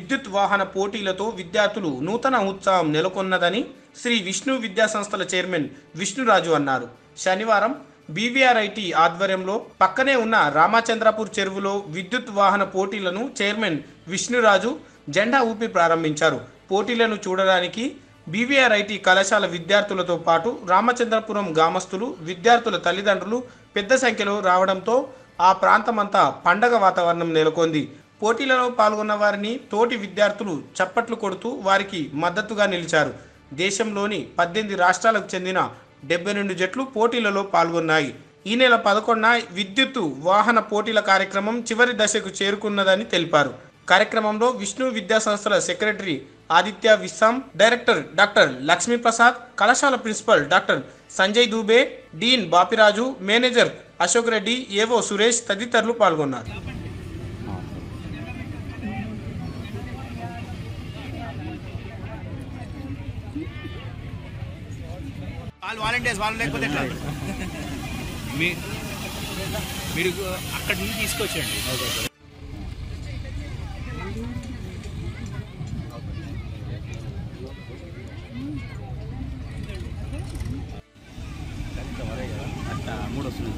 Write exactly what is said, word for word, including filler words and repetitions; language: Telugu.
విద్యుత్ వాహన పోటీలతో విద్యార్థులు నూతన ఉత్సాహం నెలకొన్నదని శ్రీ విష్ణు విద్యా సంస్థల చైర్మన్ విష్ణురాజు అన్నారు. శనివారం బీవీఆర్ఐటీ ఆధ్వర్యంలో పక్కనే ఉన్న రామచంద్రపూర్ చెరువులో విద్యుత్ వాహన పోటీలను చైర్మన్ విష్ణురాజు జెండా ఊపి ప్రారంభించారు. పోటీలను చూడడానికి బీవీఆర్ఐటీ కళాశాల విద్యార్థులతో పాటు రామచంద్రపురం గ్రామస్తులు, విద్యార్థుల తల్లిదండ్రులు పెద్ద సంఖ్యలో రావడంతో ఆ ప్రాంతమంతా పండగ వాతావరణం నెలకొంది. పోటీలలో పాల్గొన్న వారిని తోటి విద్యార్థులు చప్పట్లు కొడుతూ వారికి మద్దతుగా నిలిచారు. దేశంలోని పద్దెనిమిది రాష్ట్రాలకు చెందిన డెబ్బై రెండు జట్లు పోటీలలో పాల్గొన్నాయి. ఈ నెల పదకొండున విద్యుత్ వాహన పోటీల కార్యక్రమం చివరి దశకు చేరుకున్నదని తెలిపారు. కార్యక్రమంలో విష్ణు విద్యా సంస్థల secretary Aditya Vissam, director doctor Lakshmiprasad, కళాశాల principal doctor Sanjay Dubey, dean Bapiraju, manager Ashok Reddy, AO Suresh తదితరులు పాల్గొన్నారు. వాలంటీర్స్ వాళ్ళు లేకపోతే ఎట్లా? మీరు అక్కడి నుంచి తీసుకొచ్చండి. మూడు వస్తుంది.